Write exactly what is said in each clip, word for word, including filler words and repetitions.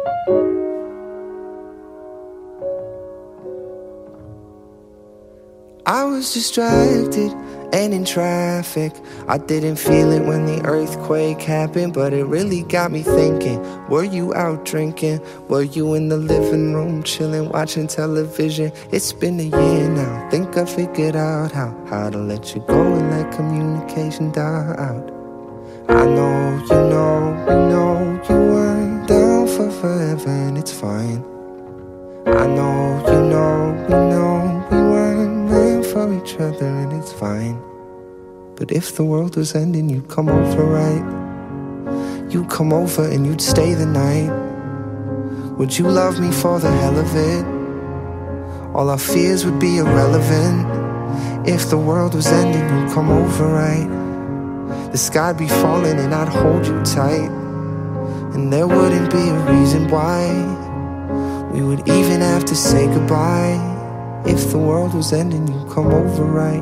I was distracted and in traffic. I didn't feel it when the earthquake happened, but it really got me thinking. Were you out drinking? Were you in the living room chilling, watching television? It's been a year now. Think I figured out how How to let you go and let communication die out. I know, you know, we know you weren't down for forever, and it's fine. I know, you know, we know we weren't meant for each other, and it's fine. But if the world was ending, you'd come over, right? You'd come over and you'd stay the night. Would you love me for the hell of it? All our fears would be irrelevant. If the world was ending, you'd come over, right? The sky'd be falling and I'd hold you tight, and there wouldn't be a reason why we would even have to say goodbye. If the world was ending, you'd come over, right?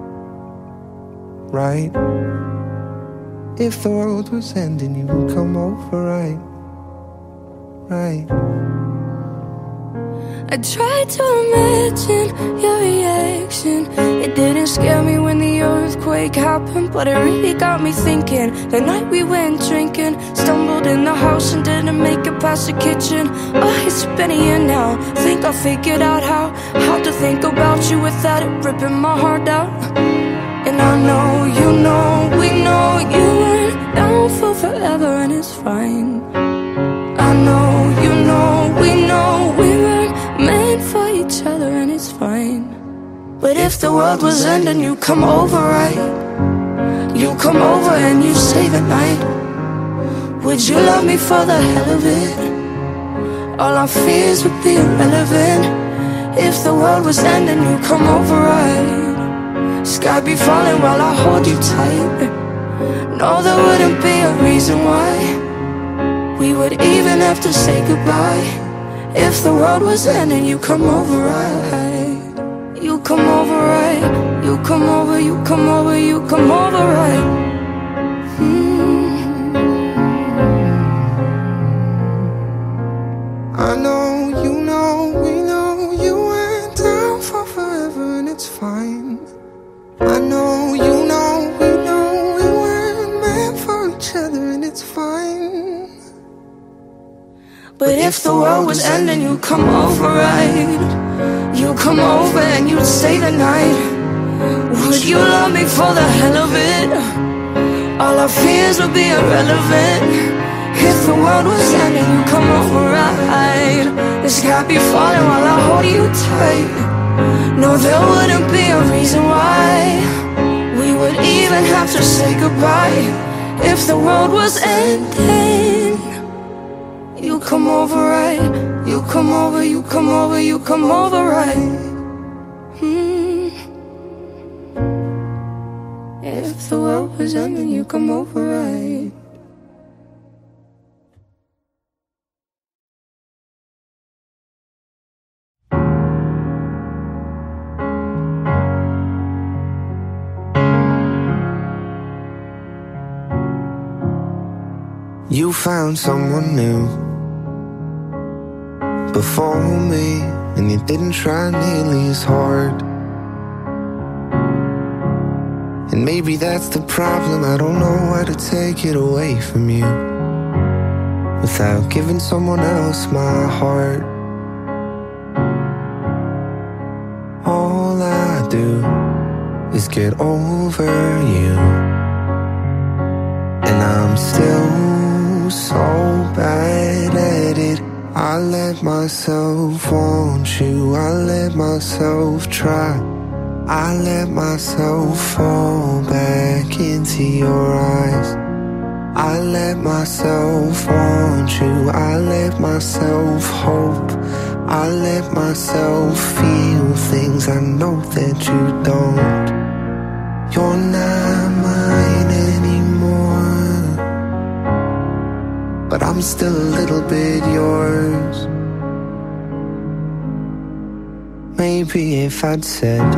Right? If the world was ending, you would come over, right? Right? I tried to imagine your reaction. It didn't scare me when the earthquake happened, but it really got me thinking. The night we went drinking, stumbled in the house and didn't make it past the kitchen. Oh, it's been a year now. Think I figured out how How to think about you without it ripping my heart out. And I know, you know, we know you weren't down for forever, and it's fine. I know, you know, we know we weren't meant for each other, and it's fine. But if the world was ending, you come over, right? You come over and you stay the night. Would you love me for the hell of it? All our fears would be irrelevant. If the world was ending, you come over, right? Sky be falling while I hold you tight. No, there wouldn't be a reason why we would even have to say goodbye. If the world was ending, you come over, right? You come over, right? You come over, you come over, you come over, right? Mm-hmm. I know, you know, we know you went down for forever, and it's fine. I know, you know, we know we weren't meant for each other, and it's fine. But if the world was ending, you'd come over, right? You'd come over and you'd stay the night. Would you love me for the hell of it? All our fears would be irrelevant. If the world was ending, you'd come over, right? The sky be falling while I hold you tight. No, there wouldn't be a reason why we would even have to say goodbye. If the world was ending, you come over, right? You come over, you come over, you come over, right? Hmm. If the world was ending, you come over, right? You found someone new before me, and you didn't try nearly as hard. And maybe that's the problem, I don't know how to take it away from you without giving someone else my heart. All I do is get over you, and I'm still so bad at it. I let myself want you, I let myself try, I let myself fall back into your eyes. I let myself want you, I let myself hope, I let myself feel things I know that you don't. You're not mine anymore, but I'm still a little bit yours. Maybe if I'd said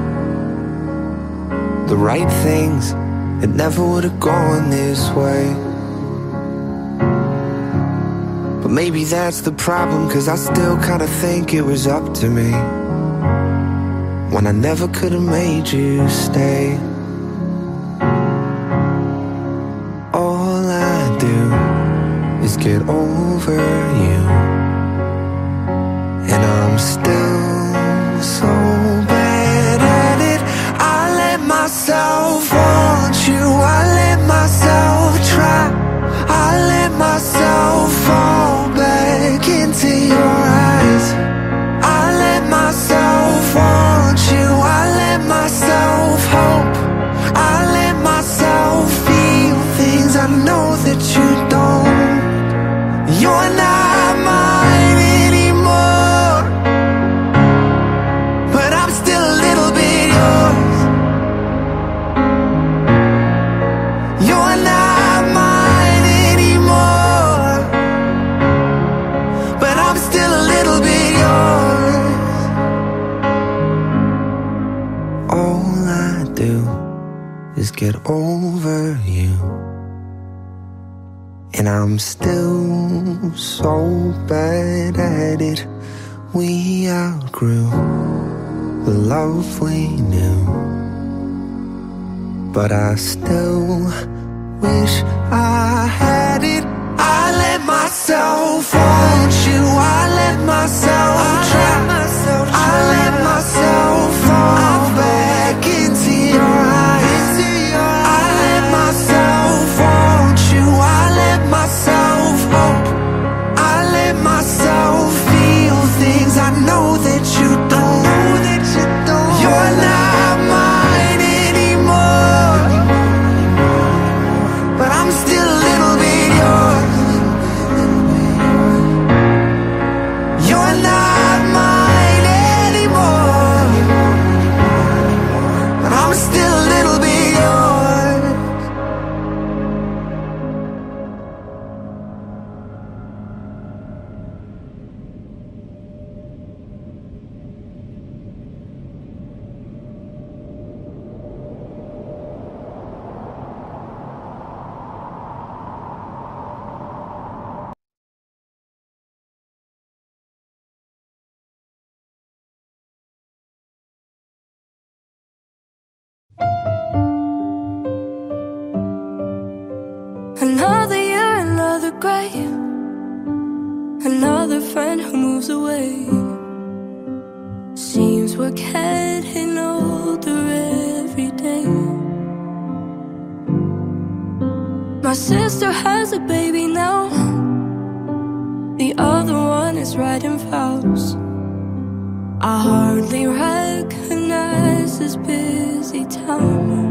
the right things, it never would have gone this way. But maybe that's the problem, cause I still kinda think it was up to me when I never could've made you stay. All I do is get over you, and I'm still so bad at it. I let myself want you, I let myself try, I let myself fall back into your eyes. I let myself want you, I let myself hope, I let myself feel things I know that you don't. You're not mine anymore, but I'm still a little bit yours. You're not mine anymore, but I'm still a little bit yours. All I do is get over you, and I'm still so bad at it. We outgrew the love we knew, but I still wish I had it. I let myself want you, I let myself try, I let myself fall back into your eyes. I let myself want you, I let myself hope, I let myself feel things I know that you don't. You're not mine anymore, but I'm still a little bit yours. You're not mine anymore, but I'm still a little bit yours. Another year, another grave, another friend who moves away. Seems we're getting older every day. My sister has a baby now, the other one is writing vows. I hardly recognize this busy town.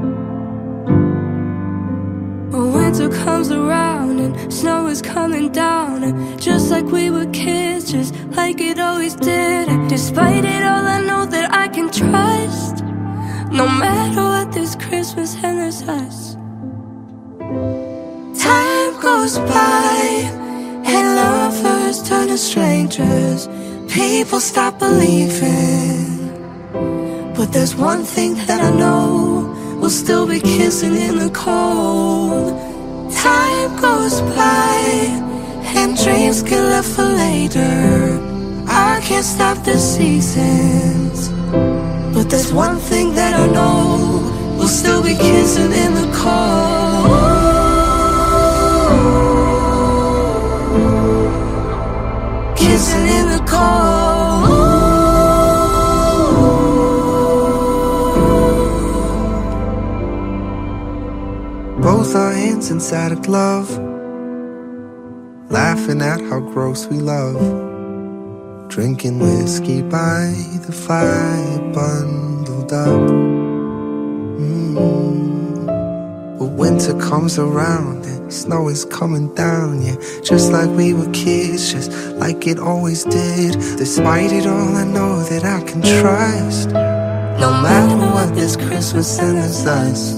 When winter comes around and snow is coming down, and just like we were kids, just like it always did. And despite it all, I know that I can trust, no matter what, there's Christmas and there's us. Time goes by and lovers turn to strangers. People stop believing, but there's one thing that I know, we'll still be kissing in the cold. Time goes by and dreams get left for later. I can't stop the seasons, but there's one thing that I know, we'll still be kissing in the cold. Kissing in the cold. Both our hands inside a glove, laughing at how gross we love. Drinking whiskey by the fire, bundled up. mm. But winter comes around and snow is coming down, yeah, just like we were kids, just like it always did. Despite it all, I know that I can trust, no matter what, this Christmas and there's us.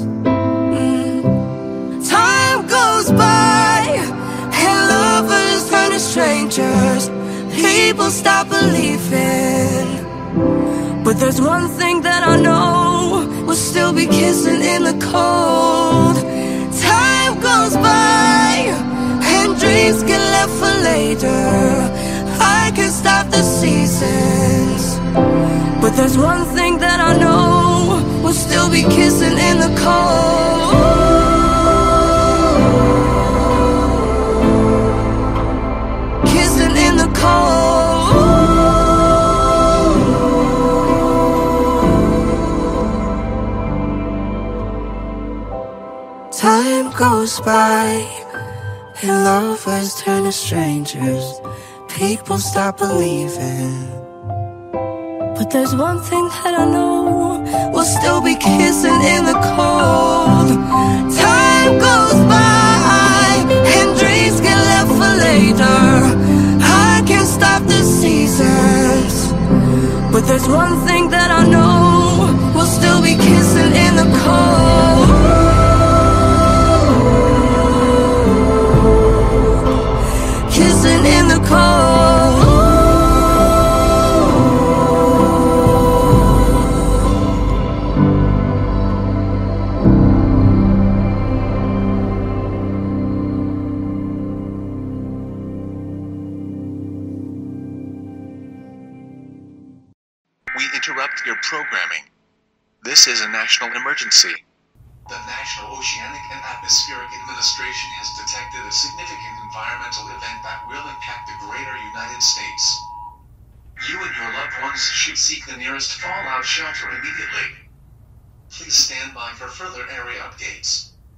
By and lovers turn to strangers. People stop believing, but there's one thing that I know, we'll still be kissing in the cold. Time goes by and dreams get left for later. I can stop the seasons, but there's one thing that I know, we'll still be kissing in the cold. Kissing in the cold. Time goes by and lovers turn to strangers. People stop believing, but there's one thing that I know, we'll still be kissing in the cold. Time goes by and dreams get left for later. I can't stop the seasons, but there's one thing that I know, we'll still be kissing in the cold. Kissing in the cold. We interrupt your programming. This is a national emergency. The National Oceanic and Atmospheric Administration has detected a significant environmental event that will impact the greater United States. You and your loved ones should seek the nearest fallout shelter immediately. Please stand by for further area updates.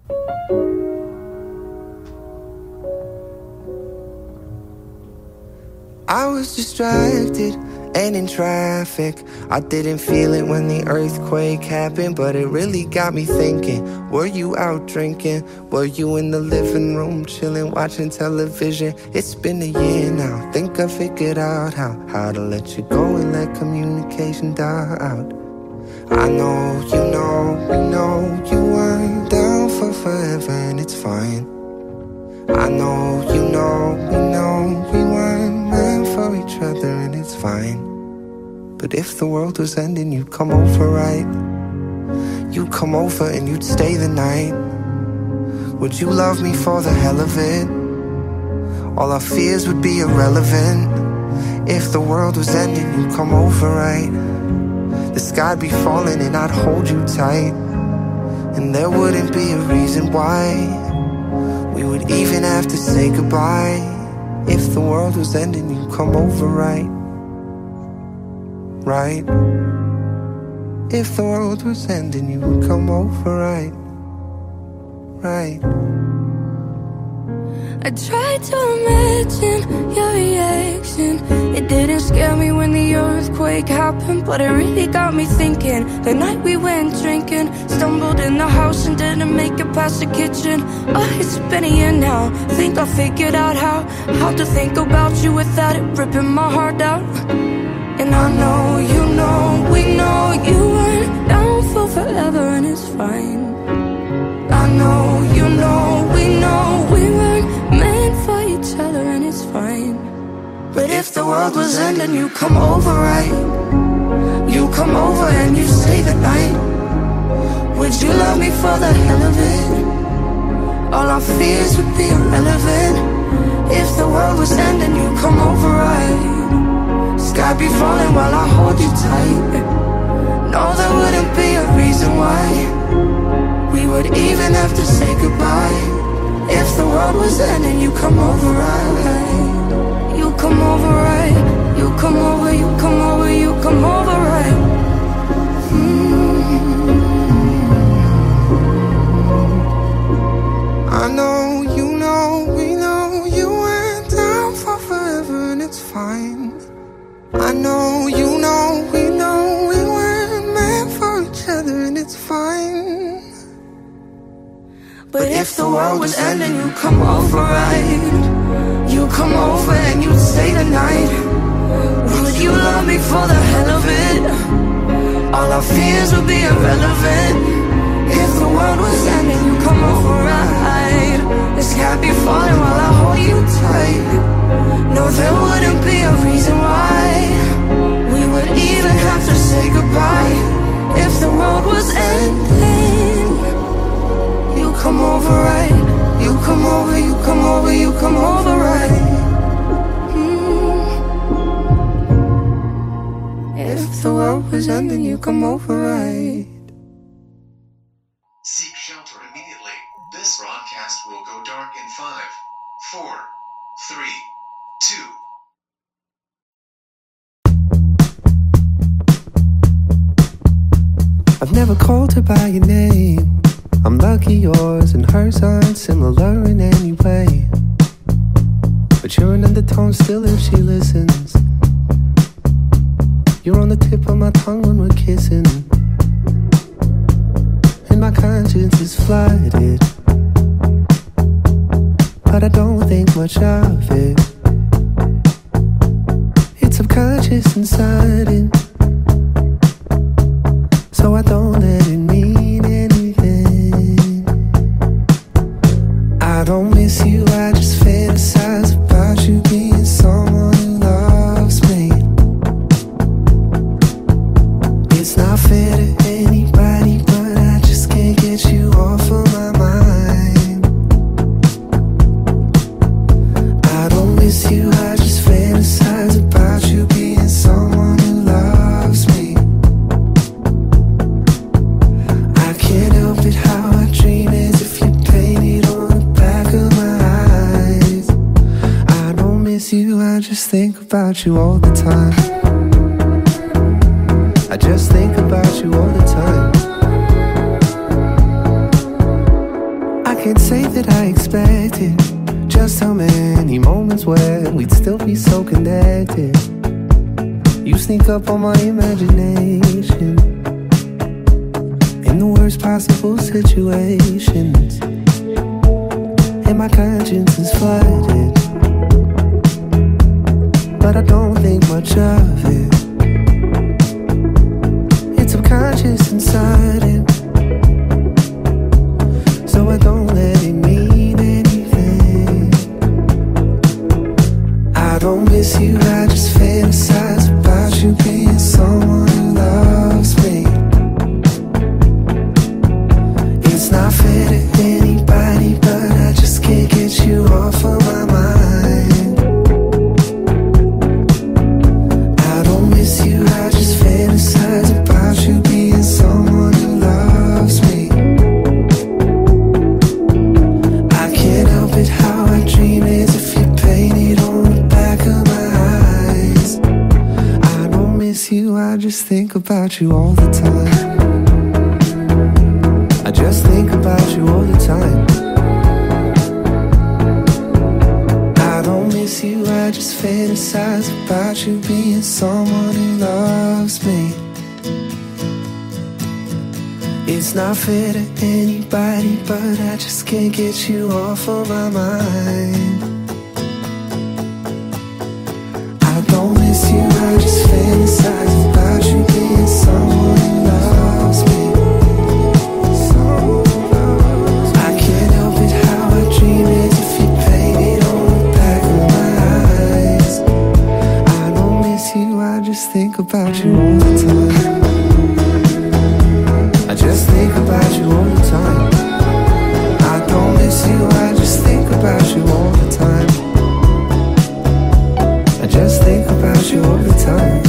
I was distracted and in traffic. I didn't feel it when the earthquake happened, but it really got me thinking. Were you out drinking? Were you in the living room chilling, watching television? It's been a year now. Think I figured out how How to let you go and let communication die out. I know, you know, we know you weren't down for forever, and it's fine. I know, you know, we know we weren't meant for each other, and it's fine. But if the world was ending, you'd come over, right? You'd come over and you'd stay the night. Would you love me for the hell of it? All our fears would be irrelevant. If the world was ending, you'd come over, right? The sky'd be falling and I'd hold you tight, and there wouldn't be a reason why we would even have to say goodbye. If the world was ending, you'd come over, right? Right? If the world was ending, you would come over, right? Right? I tried to imagine your reaction. It didn't scare me when the earthquake happened, but it really got me thinking. The night we went drinking, stumbled in the house and didn't make it past the kitchen. Oh, it's been a year now. Think I figured out how How to think about you without it ripping my heart out. And I know, you know, we know you weren't down for forever, and it's fine. I know, you know, we know we weren't meant for each other, and it's fine. But if the world was ending, you come over, right? You come over and you stay the night. Would you love me for the hell of it? All our fears would be irrelevant. If the world was ending, you come over, right? Sky be falling while I hold you tight. No, there wouldn't be a reason why we would even have to say goodbye. If the world was ending, you come over, right? You come over, right? You come over, you come over, you come over, right? Mm-hmm. I know, you know, we know you went down for forever, and it's fine. I know, you know, we know we weren't meant for each other, and it's fine. But if the world was ending, you come over, right? You come over and you stay the night. Would you love me for the hell of it? All our fears would be irrelevant. If the world was ending, you come over, right? The sky be falling while I hold you tight. No, there wouldn't be a reason why we would even have to say goodbye. If the world was ending, you come over, right? You come over, you come over, you come over. was ending, you come over right. Seek shelter immediately. This broadcast will go dark in five, four, three, two. I've never called her by your name. I'm lucky yours and hers aren't similar in any way. But you're an undertone still if she listens. You're on the tip of my tongue when we're kissing. And my conscience is flooded, but I don't think much of it. It's subconscious and sudden, so I don't let it mean anything. I don't miss you, I just fantasize about you being someone who loves me. It's not fair to anybody, but I just can't get you off of my mind. I don't miss you, I just fantasize about you being someone who loves me. I can't help it how I dream as if you painted on the back of my eyes. I don't miss you, I just think about you all the time. I just think about you all the time. I can't say that I expected just how many moments where we'd still be so connected. You sneak up on my imagination in the worst possible situations, and my conscience is flooded, but I don't think much of it. It's subconscious and sudden, so I don't let it mean anything. I don't miss you, I just fantasize about you being someone who loves me. It's not fair to anybody, but I just can't get you off of my mind. I don't miss you, I just fantasize about you being someone who loves me. I can't help it how I dream as if you painted on the back of my eyes. I don't miss you, I just think about you all the time. I just think about you all the time. I don't miss you, I just fantasize about you being someone who loves me. It's not fair to anybody, but I just can't get you off of my mind. I don't miss you, I just fantasize about you being someone who loves me. I can't help it how I dream as if you painted on the back of my eyes. I don't miss you, I just think about you all the time. I just think about you all the time. I don't miss you, I just think about you all the time. I just think about you all the time.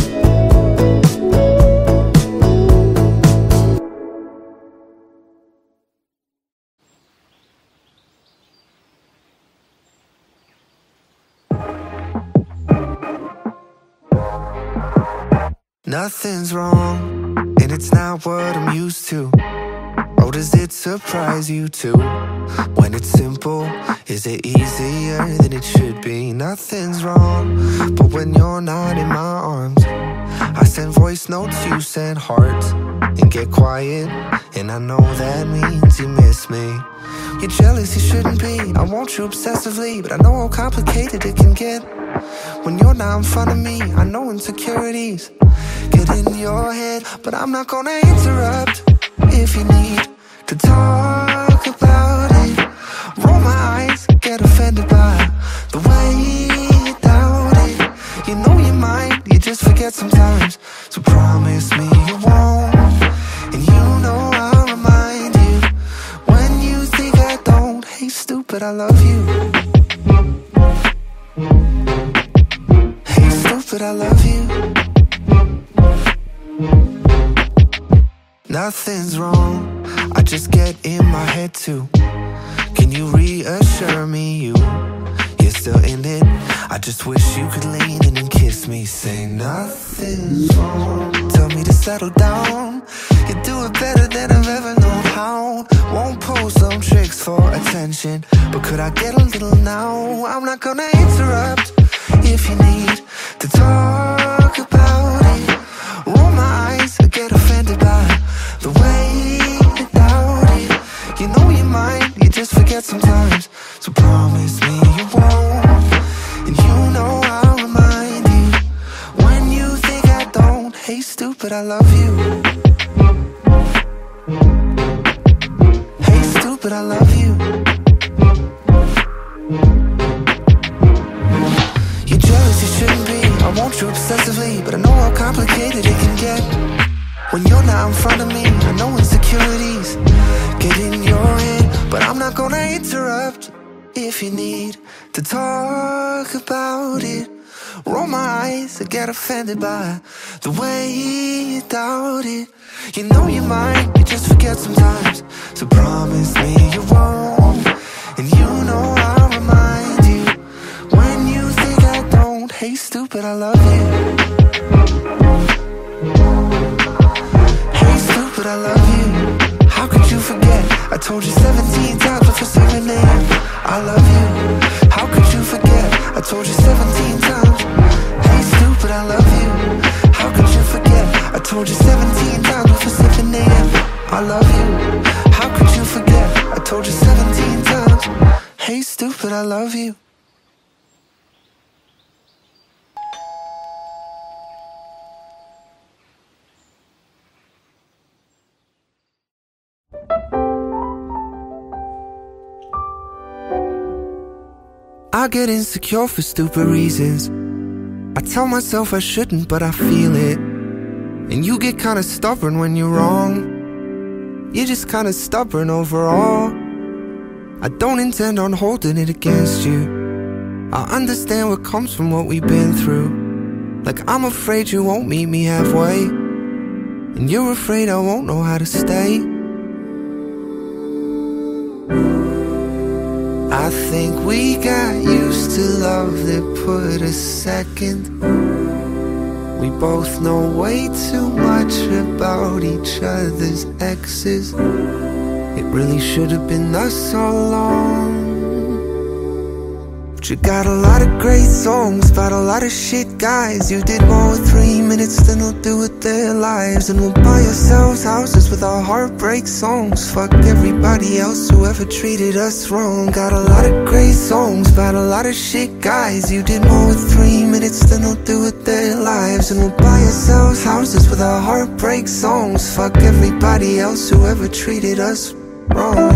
Nothing's wrong, and it's not what I'm used to. Oh, does it surprise you too? When it's simple, is it easier than it should be? Nothing's wrong, but when you're not in my arms, I send voice notes, you send hearts, and get quiet, and I know that means you miss me. You're jealous, you shouldn't be. I want you obsessively, but I know how complicated it can get when you're not in front of me. I know insecurities get in your head, but I'm not gonna interrupt if you need to talk about it. Roll my eyes, get offended by the way you doubt it. You know you might, you just forget sometimes. So promise me you won't, and you know I'll remind you when you think I don't. Hey stupid, I love you. Hey stupid, I love you. nothing's wrong, I just get in my head too. Can you reassure me you, you're still in it? I just wish you could lean in and kiss me. Say nothing's wrong, tell me to settle down. You do it better than I've ever known how. Won't pull some tricks for attention, but could I get a little now? I'm not gonna interrupt if you need to talk about it. Roll my eyes, I get offended by the way you doubt it. You know you might, you just forget sometimes. So promise me you won't, and you know I'll remind you when you think I don't. Hey stupid, I love you. Hey stupid, I love you. You're jealous, you shouldn't be. I want you obsessively, but I know how complicated it can get when you're not in front of me. I know insecurities get in your head, but I'm not gonna interrupt if you need to talk about it. Roll my eyes, I get offended by the way you doubt it. You know you might, you just forget sometimes. So promise me you won't, and you know I'll remind you when you think I don't. Hey stupid, I love you. Hey stupid, I love you. How could you forget? I told you seventeen times before seven a m I love you. How could you forget? I told you seventeen times. Hey stupid, I love you. How could you forget? I told you seventeen times before seven a m I love you. How could you forget? I told you seventeen times. Hey stupid, I love you. I get insecure for stupid reasons. I tell myself I shouldn't, but I feel it. And you get kinda stubborn when you're wrong. You're just kinda stubborn overall. I don't intend on holding it against you. I understand what comes from what we've been through. Like I'm afraid you won't meet me halfway, and you're afraid I won't know how to stay. I think we got used to love that put us second. We both know way too much about each other's exes. It really should have been us all along. But you got a lot of great songs about a lot of shit guys. You did more with three minutes than they'll do with their lives. And we'll buy ourselves houses with our heartbreak songs. Fuck everybody else who ever treated us wrong. Got a lot of great songs about a lot of shit guys. You did more with three minutes than they'll do with their lives. And we'll buy ourselves houses with our heartbreak songs. Fuck everybody else who ever treated us wrong.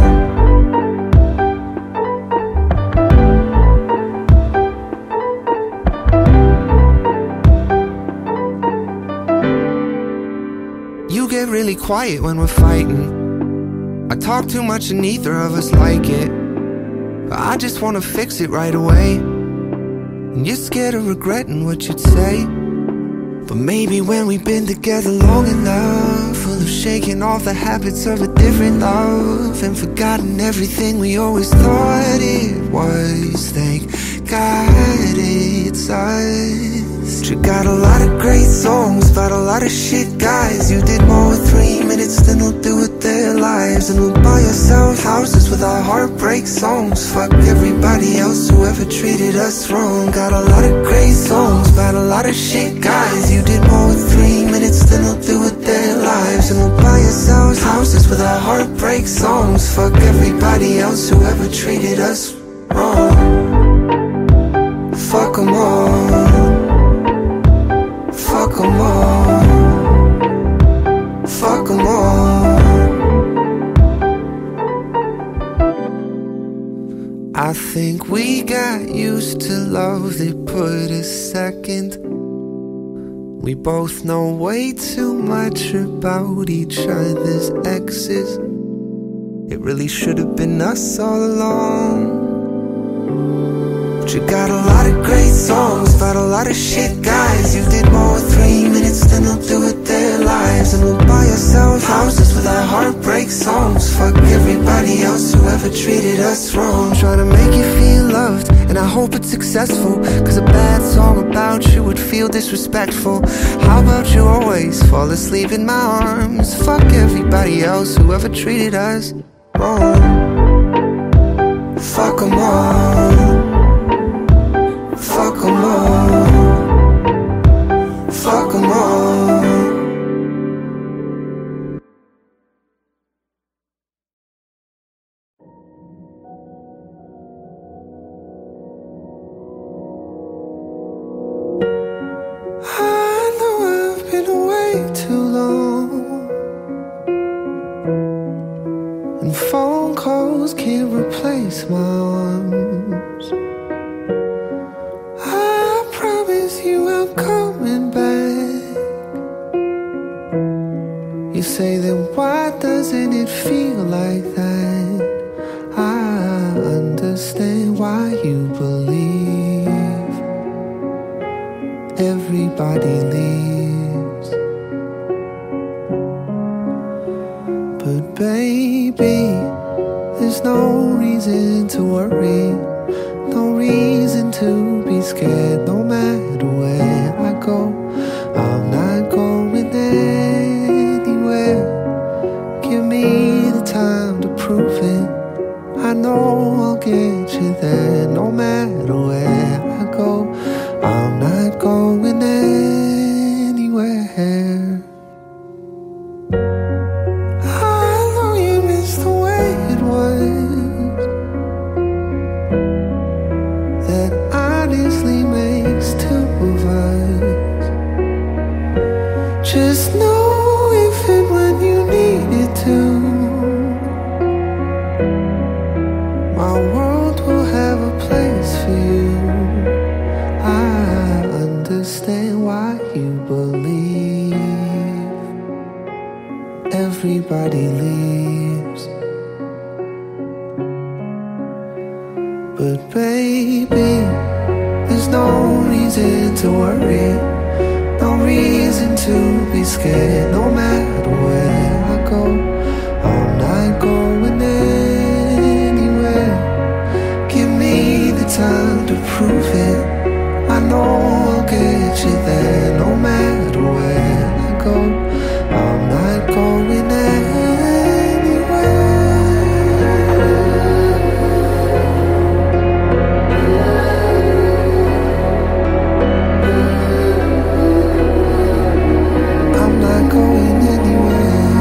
You get really quiet when we're fighting. I talk too much and neither of us like it, but I just wanna fix it right away. And you're scared of regretting what you'd say. But maybe when we've been together long enough, full of shaking off the habits of a different love, and forgotten everything we always thought it was. Thank God it's us. You got a lot of great songs about a lot of shit guys. You did more with three minutes than they'll do with their lives. And we'll buy ourselves houses with our heartbreak songs. Fuck everybody else who ever treated us wrong. Got a lot of great songs about a lot of shit guys. You did more with three minutes than they'll do with their lives. And we'll buy ourselves houses with our heartbreak songs. Fuck everybody else who ever treated us wrong. Fuck them all. Fuck them all. Fuck them all. I think we got used to love that put us second. We both know way too much about each other's exes. It really should have been us all along. But You got a lot of great songs about a lot of shit guys. You did more with three minutes than they'll do with their lives. And we'll buy ourselves houses with our heartbreak songs. Fuck everybody else who ever treated us wrong. Trying to make you feel loved, and I hope it's successful, cause a bad song about you would feel disrespectful. How about you always fall asleep in my arms? Fuck everybody else who ever treated us wrong. Fuck 'em all. Fuck 'em all. Fuck 'em all. I know I've been away too long, and phone calls can't replace my arms. I promise you I'm coming back. You say then why doesn't it feel like that? I understand why you believe everybody leaves. But baby, there's no reason to worry, no reason to be scared. No matter where I go, I'm not going anywhere. Give me the time to prove it. I know I'll get you there. No matter where I go, I'm not going anywhere. I know you miss the way it was. That honestly makes two of us. Just know if and when you need it to, my world will have a place for you. I understand why you believe everybody leaves. But baby, there's no reason to worry, no reason to be scared. No matter where I go, I'm not going anywhere. Give me the time to prove it. I know I'll get you there. No matter where I go, I'm not going anywhere. I'm not going anywhere.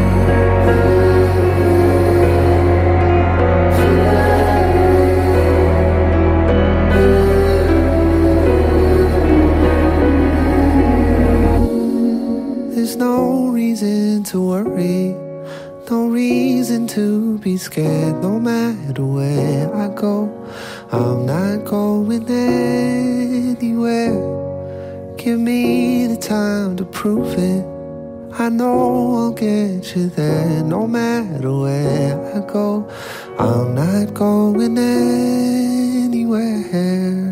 There's no reason to worry, no reason to be scared. No matter where I go, I'm not going anywhere. Give me the time to prove it. I know I'll get you there. No matter where I go, I'm not going anywhere.